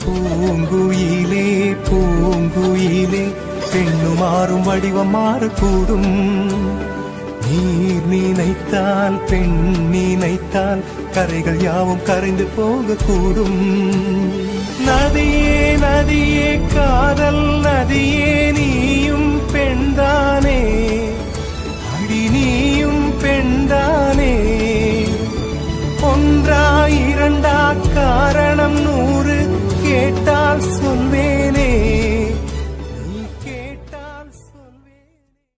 பூங்குயிலே பூங்குயிலே பெண்ணு மாறும் வடிவம் மாறக்கூடும். நீர் நினைத்தால் பெண் நினைத்தால் கரைகள் யாவும் கரைந்து போகக்கூடும். நதியே நதியே காதல் நதியே நீயும் பெண்தானே, அடி நீயும் பெண்தானே. ஒன்றா இரண்டா காரணம் 100 கேட்டால் சொல்வே